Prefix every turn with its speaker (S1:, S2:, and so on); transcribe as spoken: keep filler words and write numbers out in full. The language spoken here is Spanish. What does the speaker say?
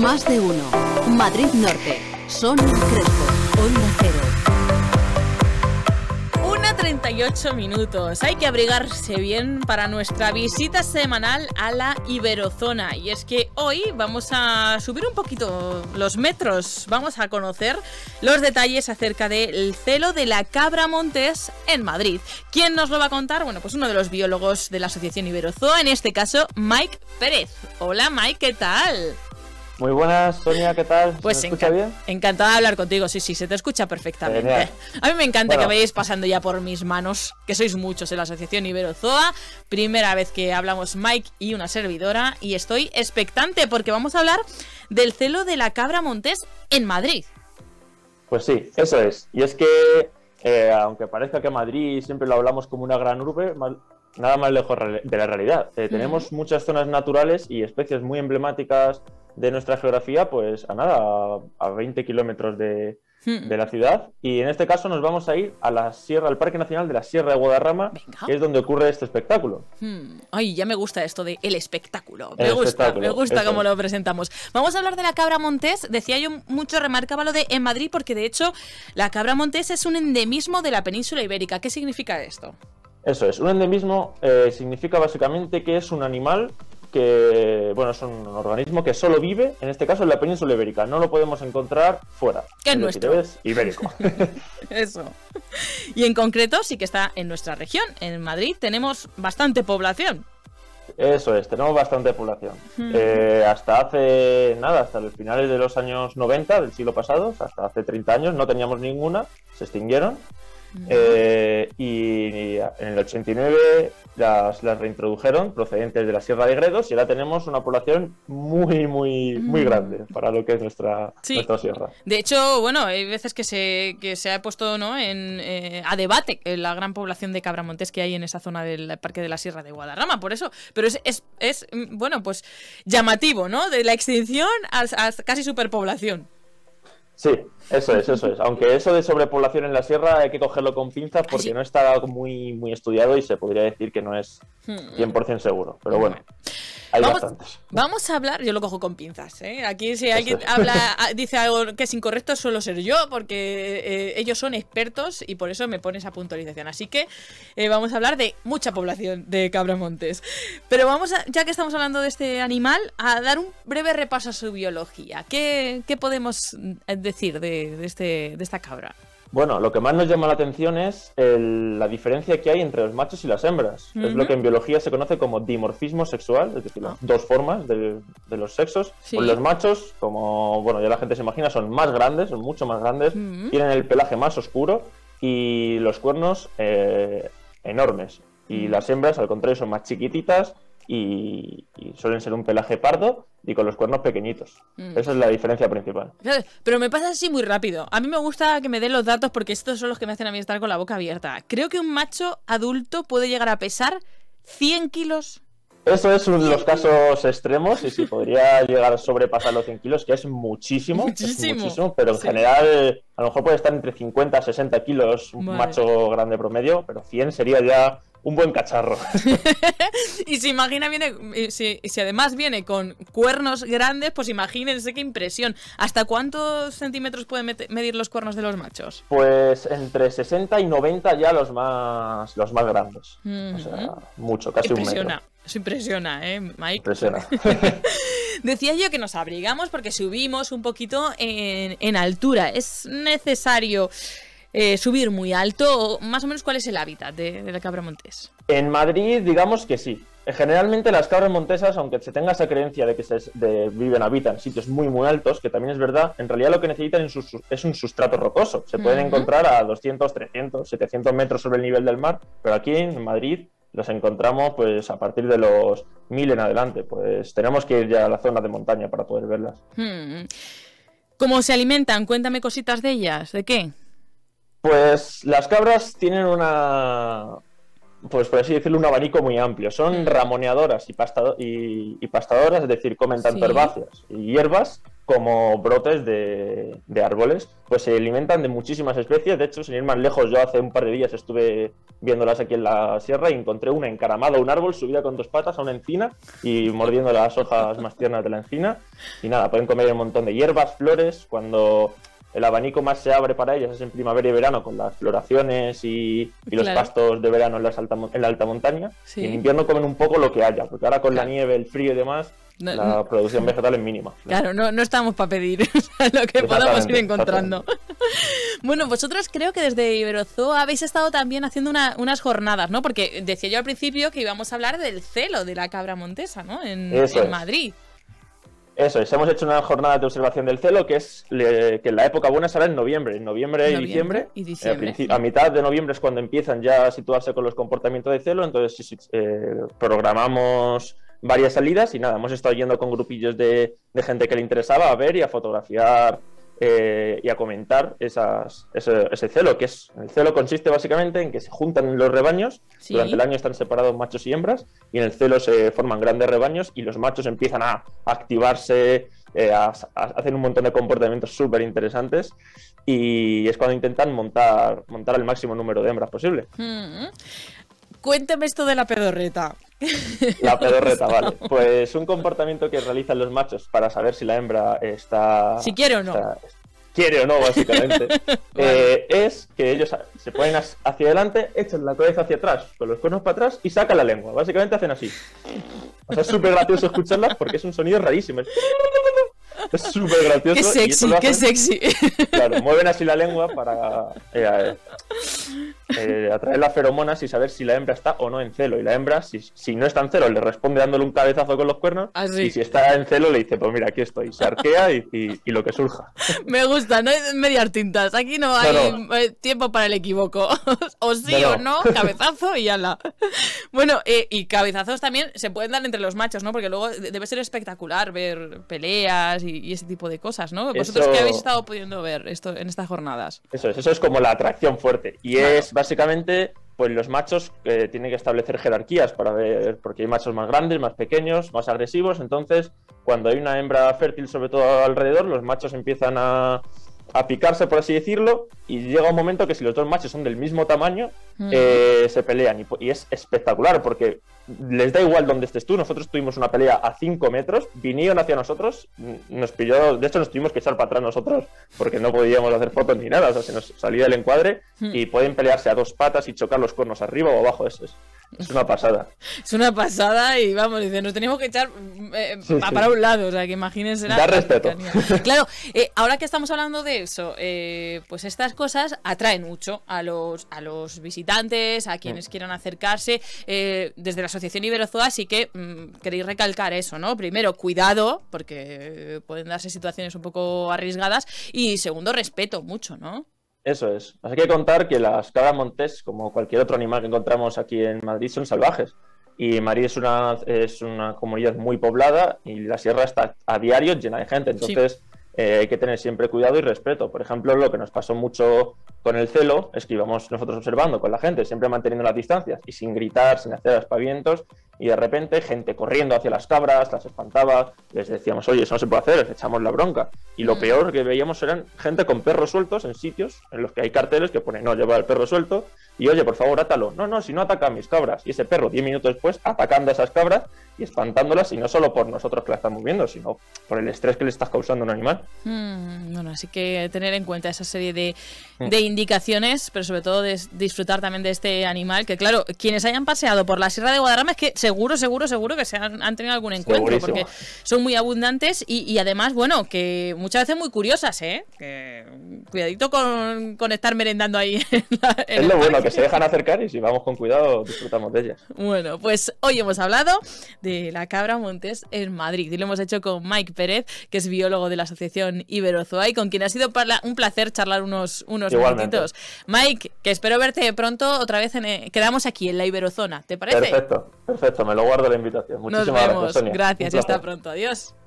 S1: Más de uno. Madrid Norte. Sonia Crespo. Onda Cero.
S2: una treinta y ocho minutos. Hay que abrigarse bien para nuestra visita semanal a la Iberozona. Y es que hoy vamos a subir un poquito los metros. Vamos a conocer los detalles acerca del celo de la cabra montés en Madrid. ¿Quién nos lo va a contar? Bueno, pues uno de los biólogos de la Asociación Iberozoa, en este caso, Mike Pérez. Hola, Mike, ¿qué tal?
S3: Muy buenas, Sonia, ¿qué tal?
S2: Pues
S3: ¿Se me escucha bien?
S2: Encantada de hablar contigo, sí, sí, se te escucha perfectamente.
S3: Genial.
S2: A mí me encanta
S3: Bueno.
S2: que vayáis pasando ya por mis manos, que sois muchos en la Asociación Iberozoa. Primera vez que hablamos Mike y una servidora, y estoy expectante porque vamos a hablar del celo de la cabra montés en Madrid.
S3: Pues sí, eso es. Y es que, eh, aunque parezca que Madrid siempre lo hablamos como una gran urbe, mal- nada más lejos re- de la realidad. Eh, tenemos muchas zonas naturales y especies muy emblemáticas de nuestra geografía, pues a nada, a, a veinte kilómetros de,
S2: Hmm.
S3: de la ciudad. Y en este caso nos vamos a ir a la sierra, al Parque Nacional de la Sierra de Guadarrama,
S2: Venga.
S3: que es donde ocurre este espectáculo.
S2: Hmm. Ay, ya me gusta esto de el espectáculo. Me
S3: El
S2: gusta,
S3: espectáculo,
S2: me gusta
S3: eso
S2: cómo
S3: es.
S2: lo presentamos. Vamos a hablar de la cabra montés. Decía yo mucho, remarcaba lo de en Madrid, porque de hecho la cabra montés es un endemismo de la península ibérica. ¿Qué significa esto?
S3: Eso es, un endemismo eh, significa básicamente que es un animal que, bueno, es un organismo que solo vive, en este caso, en la península ibérica. No lo podemos encontrar fuera.
S2: Que es
S3: decir,
S2: nuestro.
S3: es ibérico.
S2: Eso. Y en concreto sí que está en nuestra región. En Madrid tenemos bastante población.
S3: Eso es, tenemos bastante población.
S2: Hmm.
S3: Eh, hasta hace, nada, hasta los finales de los años noventa del siglo pasado, hasta hace treinta años, no teníamos ninguna, se extinguieron. Eh, y en el ochenta y nueve las, las reintrodujeron procedentes de la Sierra de Gredos y ahora tenemos una población muy, muy, muy
S2: Mm.
S3: grande para lo que es nuestra,
S2: Sí.
S3: nuestra sierra.
S2: De hecho, bueno, hay veces que se, que se ha puesto, ¿no?, en, eh, a debate la gran población de cabra montés que hay en esa zona del Parque de la Sierra de Guadarrama, por eso. Pero es, es, es mm, bueno, pues llamativo, ¿no? De la extinción a, a casi superpoblación.
S3: Sí, eso es, eso es. Aunque eso de sobrepoblación en la sierra hay que cogerlo con pinzas porque
S2: sí.
S3: no está muy, muy estudiado y se podría decir que no es cien por ciento seguro. Pero bueno, hay
S2: Vamos,
S3: bastantes.
S2: vamos a hablar, yo lo cojo con pinzas, ¿eh? Aquí si alguien
S3: es.
S2: habla, dice algo que es incorrecto, suelo ser yo, porque eh, ellos son expertos y por eso me pone esa puntualización. Así que eh, vamos a hablar de mucha población de cabra montés. Pero vamos, a, ya que estamos hablando de este animal, a dar un breve repaso a su biología. ¿Qué, qué podemos decir de, de, este, de esta cabra?
S3: Bueno, lo que más nos llama la atención es el- la diferencia que hay entre los machos y las hembras.
S2: Ujú.
S3: Es lo que en biología se conoce como dimorfismo sexual, es decir, las
S2: Ah.
S3: dos formas de, de los sexos.
S2: Sí.
S3: Pues los machos, como bueno, ya la gente se imagina, son más grandes, son mucho más grandes,
S2: Ujú.
S3: tienen el pelaje más oscuro y los cuernos eh, enormes. Y
S2: Ujú.
S3: las hembras, al contrario, son más chiquititas y, y suelen ser un pelaje pardo y con los cuernos pequeñitos.
S2: Mm.
S3: Esa es la diferencia principal.
S2: Pero me pasa así muy rápido. A mí me gusta que me den los datos porque estos son los que me hacen a mí estar con la boca abierta. Creo que un macho adulto puede llegar a pesar cien kilos.
S3: Eso es uno de los casos extremos y si podría llegar a sobrepasar los cien kilos, que es muchísimo,
S2: Muchísimo.
S3: es muchísimo, pero en
S2: Sí.
S3: general a lo mejor puede estar entre cincuenta a sesenta kilos un
S2: Vale.
S3: macho grande promedio, pero cien sería ya un buen cacharro.
S2: Y si imagina, viene. y Si, y si además viene con cuernos grandes, pues imagínense qué impresión. ¿Hasta cuántos centímetros pueden mete- medir los cuernos de los machos?
S3: Pues entre sesenta y noventa ya los más los más grandes. O sea,
S2: Ujú.
S3: mucho, casi un
S2: Impresiona.
S3: metro.
S2: Eso impresiona, ¿eh, Mike?
S3: Impresiona.
S2: Decía yo que nos abrigamos porque subimos un poquito en, en altura. ¿Es necesario eh, subir muy alto? Más o menos, ¿cuál es el hábitat de, de la cabra montés?
S3: En Madrid, digamos que sí. Generalmente las cabras montesas, aunque se tenga esa creencia de que se de, viven, habitan en sitios muy muy altos, que también es verdad, en realidad lo que necesitan es un, es un sustrato rocoso. Se pueden
S2: Ujú.
S3: encontrar a doscientos, trescientos, setecientos metros sobre el nivel del mar, pero aquí en Madrid los encontramos pues a partir de los mil en adelante. Pues tenemos que ir ya a la zona de montaña para poder verlas.
S2: Hmm. ¿Cómo se alimentan? Cuéntame cositas de ellas. ¿De qué?
S3: Pues las cabras tienen una, pues por así decirlo, un abanico muy amplio. Son
S2: Mm.
S3: ramoneadoras y, pastado- y, y pastadoras, es decir, comen tanto
S2: Sí.
S3: herbáceas y hierbas como brotes de, de árboles. Pues se alimentan de muchísimas especies. De hecho, sin ir más lejos, yo hace un par de días estuve viéndolas aquí en la sierra y encontré una encaramada a un árbol, subida con dos patas a una encina y mordiendo las hojas más tiernas de la encina. Y nada, pueden comer un montón de hierbas, flores. Cuando el abanico más se abre para ellas es en primavera y verano, con las floraciones y, y los
S2: claro.
S3: pastos de verano en, las alta, en la alta montaña.
S2: Sí.
S3: Y en invierno comen un poco lo que haya, porque ahora con
S2: claro.
S3: la nieve, el frío y demás,
S2: No,
S3: la
S2: no.
S3: producción vegetal es mínima.
S2: Claro, no, no estamos para pedir lo que podamos ir encontrando. Bueno, vosotros creo que desde Iberozoo habéis estado también haciendo una, unas jornadas, ¿no? Porque decía yo al principio que íbamos a hablar del celo de la cabra montesa, ¿no? En,
S3: Eso
S2: en
S3: es.
S2: Madrid.
S3: Eso es, hemos hecho una jornada de observación del celo, que es le, que en la época buena será en noviembre, en noviembre,
S2: Noviembre
S3: y diciembre.
S2: y diciembre.
S3: A, a mitad de noviembre es cuando empiezan ya a situarse con los comportamientos de celo, entonces sí, sí, eh, programamos varias salidas y nada, hemos estado yendo con grupillos de, de gente que le interesaba a ver y a fotografiar eh, y a comentar esas, ese, ese celo, que es, el celo consiste básicamente en que se juntan los rebaños,
S2: Sí.
S3: durante el año están separados machos y hembras, y en el celo se forman grandes rebaños y los machos empiezan a activarse, eh, a, a hacer un montón de comportamientos súper interesantes, y es cuando intentan montar, montar el máximo número de hembras posible.
S2: Mm. Cuéntame esto de la pedorreta.
S3: La pedorreta, vale. Pues un comportamiento que realizan los machos para saber si la hembra está...
S2: Si quiere o no.
S3: está- quiere o no, básicamente. eh, es que ellos se ponen hacia adelante, echan la cabeza hacia atrás, con los cuernos para atrás y sacan la lengua. Básicamente hacen así. O sea, es súper gracioso escucharlas porque es un sonido rarísimo. Es súper gracioso.
S2: Qué
S3: y eso
S2: sexy,
S3: lo
S2: qué
S3: hacen-
S2: sexy.
S3: Claro, mueven así la lengua para eh, eh, atraer las feromonas y saber si la hembra está o no en celo. Y la hembra, si, si no está en celo, le responde dándole un cabezazo con los cuernos.
S2: Ah, sí.
S3: Y si está en celo, le dice, pues mira, aquí estoy. Se arquea y, y- y lo que surja.
S2: Me gusta, no hay medias tintas. Aquí no hay
S3: No,
S2: eh, tiempo para el equivoco. O sí
S3: No,
S2: o
S3: no.
S2: no, cabezazo y ala. Bueno, eh, y cabezazos también se pueden dar entre los machos, ¿no? Porque luego de- debe ser espectacular ver peleas y, y ese tipo de cosas, ¿no? ¿Vosotros
S3: Eso-
S2: qué habéis estado pudiendo ver esto en estas jornadas?
S3: Eso es, eso es como la atracción fuerte. Y
S2: Claro.
S3: es básicamente, pues los machos eh, tienen que establecer jerarquías para ver, porque hay machos más grandes, más pequeños, más agresivos. Entonces, cuando hay una hembra fértil, sobre todo alrededor, los machos empiezan a, a picarse, por así decirlo, y llega un momento que si los dos machos son del mismo tamaño,
S2: Mm.
S3: eh, se pelean. Y, y es espectacular, porque les da igual donde estés tú. Nosotros tuvimos una pelea a cinco metros, vinieron hacia nosotros, nos pilló, de hecho nos tuvimos que echar para atrás nosotros, porque no podíamos hacer fotos ni nada, o sea, se nos salía el encuadre,
S2: Mm.
S3: y pueden pelearse a dos patas y chocar los cuernos arriba o abajo. Eso es, es una pasada.
S2: Es una pasada y vamos, dice, nos teníamos que echar eh,
S3: Sí,
S2: pa-
S3: sí.
S2: para un lado, o sea, que imagínense la
S3: Da
S2: la
S3: respeto.
S2: cercanía. Claro, eh, ahora que estamos hablando de eso, eh, pues estas cosas atraen mucho a los, a los visitantes, a quienes quieran acercarse. Eh, desde la Asociación Iberozoo, así que mm, queréis recalcar eso, ¿no? Primero, cuidado, porque pueden darse situaciones un poco arriesgadas, y segundo, respeto mucho, ¿no?
S3: Eso es. Hay que contar que las cabras montés, como cualquier otro animal que encontramos aquí en Madrid, son salvajes. Y Madrid es una, es una comunidad muy poblada y la sierra está a diario llena de gente. Entonces eh, hay que tener siempre cuidado y respeto. Por ejemplo, lo que nos pasó mucho con el celo es que íbamos nosotros observando con la gente, siempre manteniendo las distancias y sin gritar, sin hacer aspavientos. Y de repente gente corriendo hacia las cabras, las espantaba, les decíamos, oye, eso no se puede hacer, les echamos la bronca. Y lo
S2: Mm.
S3: peor que veíamos eran gente con perros sueltos en sitios en los que hay carteles que ponen, no, lleva el perro suelto, y oye, por favor, átalo. No, no, si no ataca a mis cabras. Y ese perro, diez minutos después, atacando a esas cabras y espantándolas, y no solo por nosotros que la estamos viendo, sino por el estrés que le estás causando a un animal.
S2: Mm, bueno, así que tener en cuenta esa serie de,
S3: Mm.
S2: de indicaciones, pero sobre todo de disfrutar también de este animal, que claro, quienes hayan paseado por la Sierra de Guadarrama es que seguro, seguro, seguro que se han, han tenido algún encuentro,
S3: Segurísimo.
S2: porque son muy abundantes y, y además, bueno, que muchas veces muy curiosas, ¿eh? Que, cuidadito con, con estar merendando ahí en, la, en
S3: Es
S2: el
S3: lo bueno,
S2: parque.
S3: que se dejan acercar y si vamos con cuidado disfrutamos de ellas.
S2: Bueno, pues hoy hemos hablado de la cabra montés en Madrid y lo hemos hecho con Mike Pérez, que es biólogo de la Asociación Iberozoo, y con quien ha sido parla- un placer charlar unos, unos
S3: Igualmente.
S2: minutitos. Mike, que espero verte pronto otra vez. En, eh, quedamos aquí en la Iberozona, ¿te parece?
S3: Perfecto, perfecto, me lo guardo la invitación.
S2: Nos
S3: Muchísimas
S2: vemos.
S3: gracias, Sonia.
S2: Gracias
S3: Un
S2: y hasta
S3: placer.
S2: pronto. Adiós.